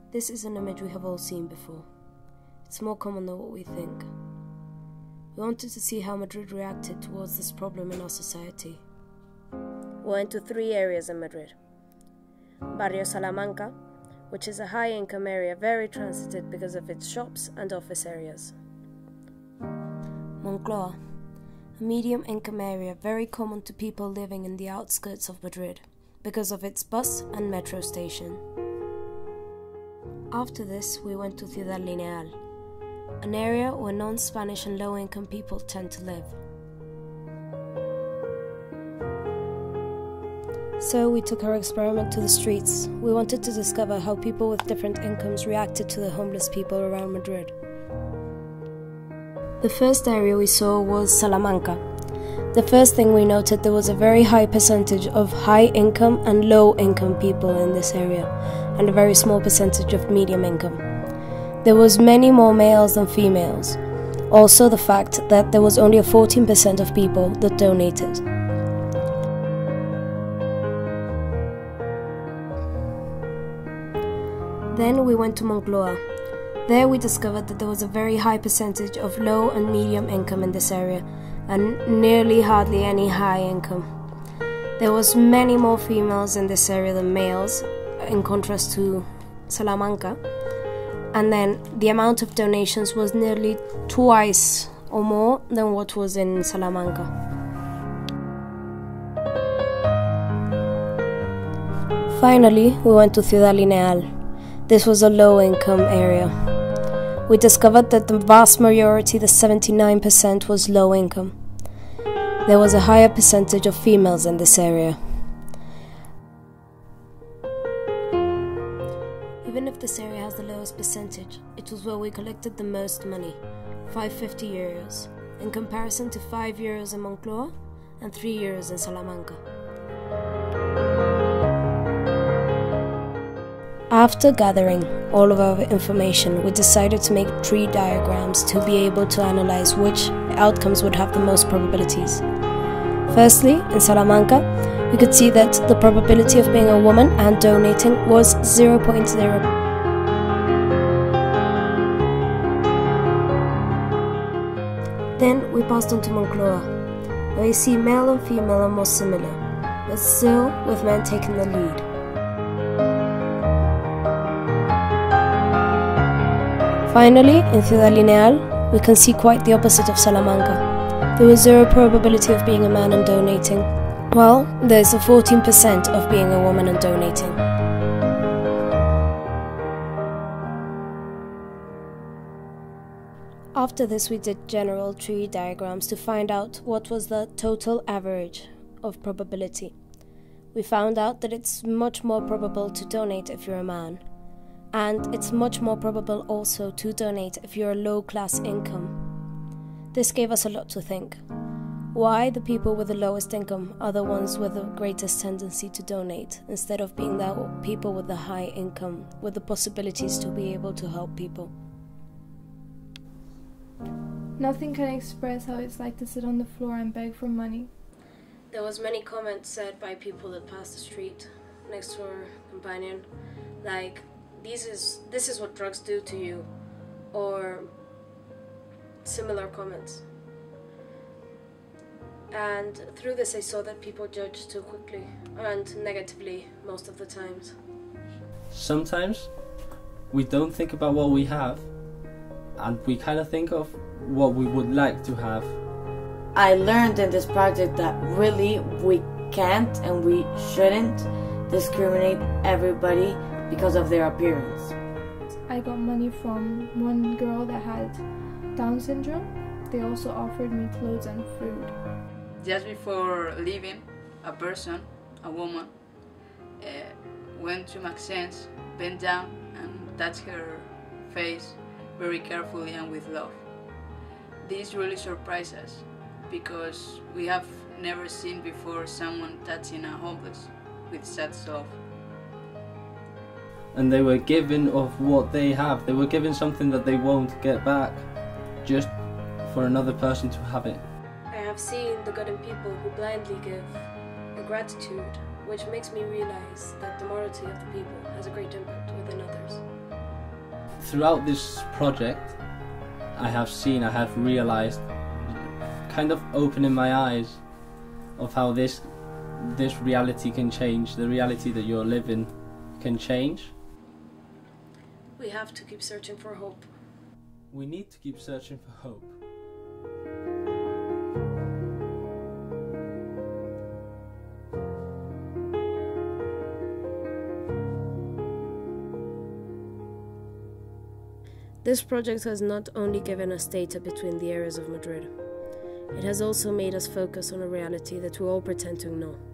This is an image we have all seen before. It's more common than what we think. We wanted to see how Madrid reacted towards this problem in our society. We went to 3 areas in Madrid. Barrio Salamanca, which is a high-income area very transited because of its shops and office areas. Moncloa, a medium-income area very common to people living in the outskirts of Madrid because of its bus and metro station. After this, we went to Ciudad Lineal, an area where non-Spanish and low-income people tend to live. So we took our experiment to the streets. We wanted to discover how people with different incomes reacted to the homeless people around Madrid. The first area we saw was Salamanca. The first thing we noted, there was a very high percentage of high-income and low-income people in this area, and a very small percentage of medium income. There was many more males than females. Also the fact that there was only a 14% of people that donated. Then we went to Moncloa. There we discovered that there was a very high percentage of low and medium income in this area, and nearly hardly any high income. There was many more females in this area than males, in contrast to Salamanca. And then the amount of donations was nearly twice or more than what was in Salamanca. Finally, we went to Ciudad Lineal. This was a low-income area. We discovered that the vast majority, the 79%, was low-income. There was a higher percentage of females in this area. Even if this area has the lowest percentage, it was where we collected the most money, 550 euros, in comparison to 5 euros in Moncloa and 3 euros in Salamanca. After gathering all of our information, we decided to make tree diagrams to be able to analyze which outcomes would have the most probabilities. Firstly, in Salamanca, we could see that the probability of being a woman and donating was 0.0. Then we passed on to Moncloa, where you see male and female are more similar, but still with men taking the lead. Finally, in Ciudad Lineal, we can see quite the opposite of Salamanca. There was 0 probability of being a man and donating, while there's a 14% of being a woman and donating. After this, we did general tree diagrams to find out what was the total average of probability. We found out that it's much more probable to donate if you're a man. And it's much more probable also to donate if you're a low-class income. This gave us a lot to think. Why the people with the lowest income are the ones with the greatest tendency to donate, instead of being the people with the high income, with the possibilities to be able to help people. Nothing can express how it's like to sit on the floor and beg for money. There was many comments said by people that passed the street next to our companion, like, this is what drugs do to you, or similar comments. And through this I saw that people judge too quickly and negatively most of the times. Sometimes we don't think about what we have, and we kind of think of what we would like to have. I learned in this project that really we can't and we shouldn't discriminate everybody because of their appearance. I got money from one girl that had Down syndrome. They also offered me clothes and food. Just before leaving, a person, a woman, went to Maxence, bent down and touched her face very carefully and with love. This really surprised us because we have never seen before someone touching a homeless with such love. And they were given of what they have. They were given something that they won't get back, just for another person to have it. I have seen the good in people who blindly give a gratitude, which makes me realize that the morality of the people has a great impact within others. throughout this project, I have realized, kind of opening my eyes of how this reality can change, the reality that you're living can change. We have to keep searching for hope. We need to keep searching for hope. This project has not only given us data between the areas of Madrid, it has also made us focus on a reality that we all pretend to know.